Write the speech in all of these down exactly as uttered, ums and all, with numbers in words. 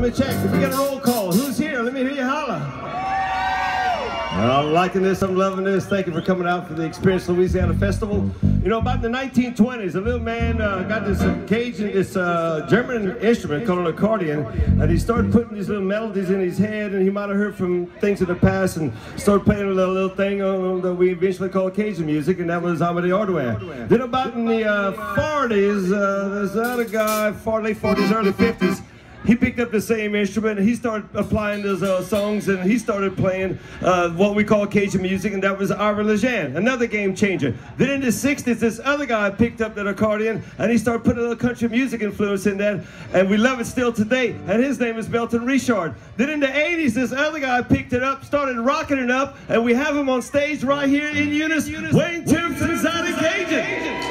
me check. Did we get a roll call? Who's here? Let me hear you holler. I'm liking this, I'm loving this. Thank you for coming out for the Experience Louisiana Festival. You know, about in the nineteen twenties, a little man uh, got this uh, Cajun, this uh, German instrument called an accordion, and he started putting these little melodies in his head, and he might have heard from things in the past, and started playing a little, little thing on, that we eventually called Cajun music, and that was Amity Ordway. Then about in the uh, forties, uh, this other guy, late forties, early fifties, he picked up the same instrument and he started applying those uh, songs, and he started playing uh, what we call Cajun music, and that was Ira Lejeune, another game changer. Then in the sixties, this other guy picked up that accordion and he started putting a little country music influence in that, and we love it still today, and his name is Belton Richard. Then in the eighties, this other guy picked it up, started rocking it up, and we have him on stage right here in unison, Wayne Toups and ZyDeCAJUN.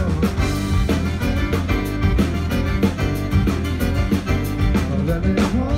Let me walk